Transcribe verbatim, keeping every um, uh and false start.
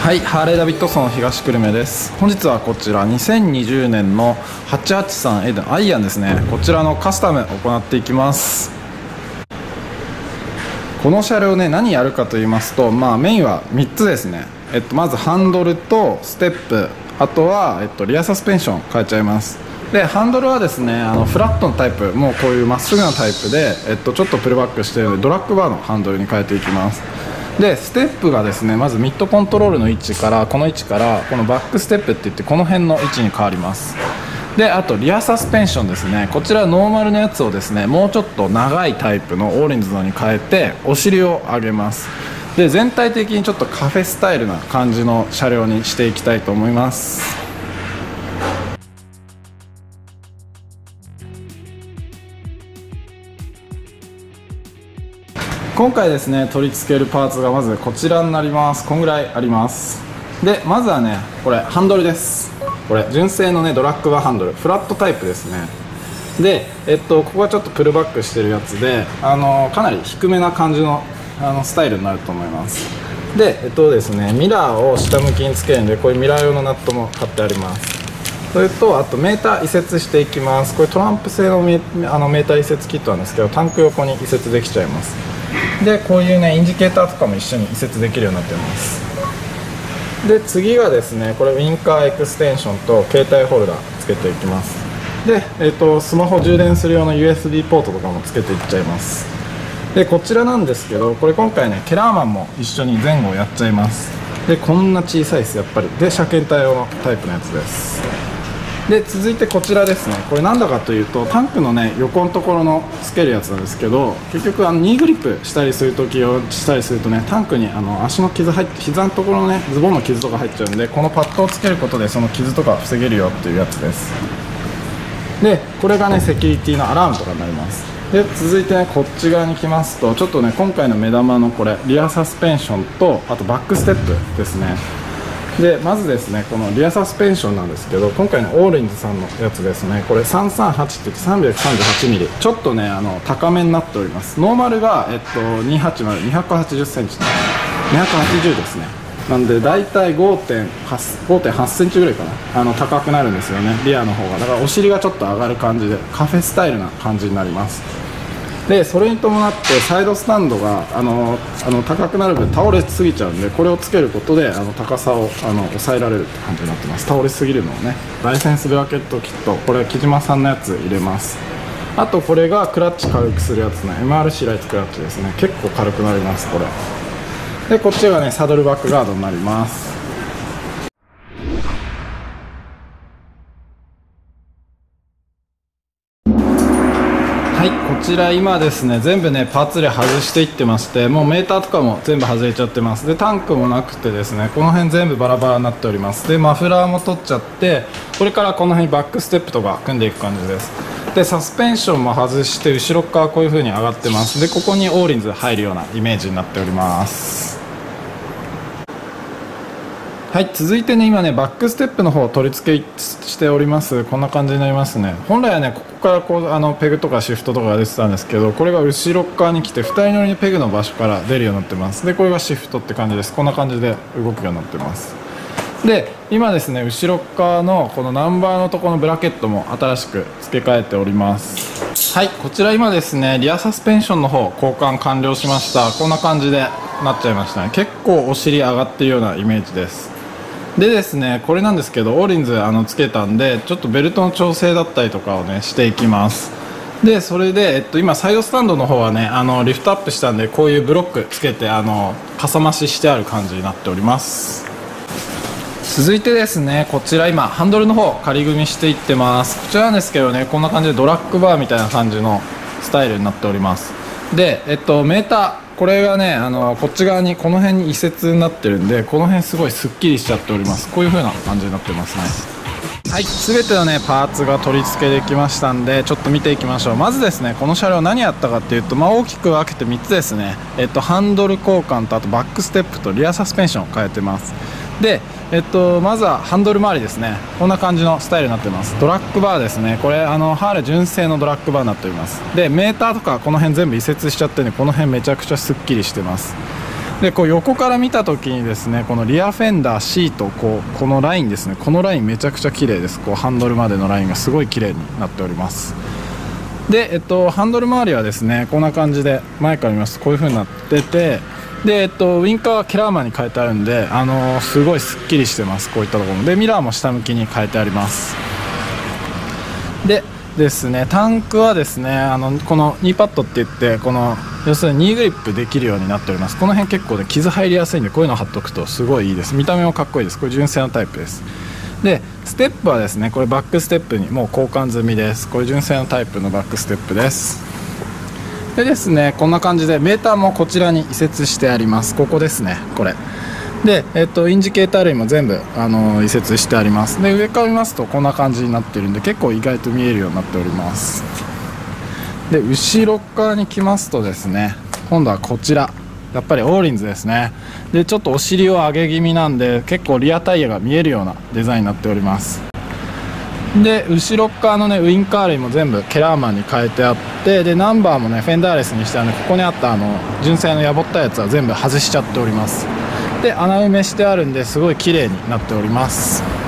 はい、ハーレーダビッドソン東久留米です。本日はこちらにせんにじゅうねんのはちはちさんエーデンアイアンですね。こちらのカスタムを行っていきます。この車両ね、何やるかと言いますと、まあ、メインはみっつですね。えっと、まずハンドルとステップ、あとは、えっと、リアサスペンション変えちゃいます。でハンドルはですね、あのフラットのタイプ、もうこういうまっすぐなタイプで、えっと、ちょっとプルバックしているのでドラッグバーのハンドルに変えていきます。でステップがですね、まずミッドコントロールの位置から、この位置からこのバックステップって言ってこの辺の位置に変わります。であとリアサスペンションですね、こちらノーマルのやつをですね、もうちょっと長いタイプのオーレンズのに変えてお尻を上げます。で全体的にちょっとカフェスタイルな感じの車両にしていきたいと思います。今回ですね、取り付けるパーツがまずこちらになります。こんぐらいあります。でまずはね、これハンドルです。これ純正のねドラッグバーハンドル、フラットタイプですね。でえっとここがちょっとプルバックしてるやつで、あのかなり低めな感じのあのスタイルになると思います。でえっとですねミラーを下向きにつけるんで、こういうミラー用のナットも買ってあります。それとあとメーター移設していきます。これトランプ製のメあのメーター移設キットなんですけど、タンク横に移設できちゃいます。でこういうねインジケーターとかも一緒に移設できるようになってます。で次がですね、これウィンカーエクステンションと携帯ホルダーつけていきます。で、えー、とスマホ充電する用の ユーエスビー ポートとかもつけていっちゃいます。でこちらなんですけど、これ今回ねケラーマンも一緒に前後やっちゃいます。でこんな小さいです、やっぱり。で車検対応のタイプのやつです。で続いてこちらですね、これなんだかというとタンクのね横のところのつけるやつなんですけど、結局あのニーグリップしたりするときをしたりするとね、タンクにあの足の傷入って膝のところのねズボンの傷とか入っちゃうんで、このパッドをつけることでその傷とか防げるよっていうやつです。でこれがねセキュリティのアラームとかになります。で続いてねこっち側に来ますと、ちょっとね今回の目玉のこれリアサスペンションと、あとバックステップですね。でまずですね、このリアサスペンションなんですけど、今回のオーレンズさんのやつですね、これさんさんはちって言って さんびゃくさんじゅうはちミリ、ちょっとねあの高めになっております。ノーマルが、えっと、にひゃくはちじゅう、にひゃくはちじゅっセンチ、にひゃくはちじゅうですね。なんで大体 ごてんはちセンチぐらいかな、あの高くなるんですよね、リアの方が。だからお尻がちょっと上がる感じでカフェスタイルな感じになります。でそれに伴ってサイドスタンドがあのあの高くなる分倒れすぎちゃうんで、これをつけることであの高さをあの抑えられるって感じになってます。倒れすぎるのをね。ライセンスブラケットキット、これは木島さんのやつ入れます。あとこれがクラッチ軽くするやつね、 エムアールシー ライトクラッチですね。結構軽くなりますこれで。こっちがねサドルバックガードになります。はい、こちら今ですね全部ねパーツ類外していってまして、もうメーターとかも全部外れちゃってます。でタンクもなくてですね、この辺全部バラバラになっております。でマフラーも取っちゃって、これからこの辺バックステップとか組んでいく感じです。でサスペンションも外して、後ろ側こういう風に上がってます。でここにオーリンズ入るようなイメージになっております。はい、続いてね今ねバックステップの方を取り付けしております。こんな感じになりますね。本来はねここからこうあのペグとかシフトとかが出てたんですけど、これが後ろ側に来てふたり乗りのペグの場所から出るようになってます。でこれがシフトって感じです。こんな感じで動くようになってます。で今ですね後ろ側のこのナンバーのところのブラケットも新しく付け替えております。はい、こちら今ですねリアサスペンションの方交換完了しました。こんな感じでなっちゃいましたね。結構お尻上がってるようなイメージです。でですねこれなんですけど、オーリンズあのつけたんで、ちょっとベルトの調整だったりとかをねしていきます。でそれで、えっと、今サイドスタンドの方はねあのリフトアップしたんで、こういうブロックつけてあのかさ増ししてある感じになっております。続いてですねこちら今ハンドルの方仮組みしていってます。こちらなんですけどね、こんな感じでドラッグバーみたいな感じのスタイルになっております。で、えっと、メーターこれがねあのこっち側にこの辺に移設になってるんで、この辺すごいすっきりしちゃっております。こういう風な感じになってますね。はい、全てのねパーツが取り付けできましたんで、ちょっと見ていきましょう。まずですねこの車両何やったかっていうと、まあ、大きく分けてみっつですね。えっとハンドル交換と、あとバックステップとリアサスペンションを変えてます。でえっとまずはハンドル周りですね。こんな感じのスタイルになってます。ドラッグバーですね。これあのハーレー純正のドラッグバーになっております。でメーターとかこの辺全部移設しちゃってるんで、この辺めちゃくちゃすっきりしてます。 でこう横から見た時にですね、このリアフェンダーシート、こうこのラインですね、このラインめちゃくちゃ綺麗です。こうハンドルまでのラインがすごい綺麗になっております。で、えっと、ハンドル周りはですねこんな感じで、前から見ますとこういう風になってて、で、えっと、ウインカーはケラーマンに変えてあるんで、あのー、すごいすっきりしてます。こういったところもで、ミラーも下向きに変えてあります。でですね、タンクはですね、あのこのニーパッドって言って、この要するにニーグリップできるようになっております。この辺結構ね傷入りやすいんで、こういうのを貼っとくとすごいいいです。見た目もかっこいいです。これ純正のタイプです。でステップはですね、これバックステップにもう交換済みです。これ純正のタイプのバックステップです。でですね、こんな感じでメーターもこちらに移設してあります。ここですね、これで、えっと、インジケーター類も全部あの移設してあります。で上から見ますとこんな感じになってるんで、結構意外と見えるようになっております。で後ろ側に来ますとですね、今度はこちらやっぱりオーリンズですね。でちょっとお尻を上げ気味なんで、結構リアタイヤが見えるようなデザインになっております。で後ろ側のねウインカー類も全部ケラーマンに変えてあって、でナンバーもねフェンダーレスにしてあるので、ここにあったあの純正のやぼったやつは全部外しちゃっております。で穴埋めしてあるんで、すごい綺麗になっております。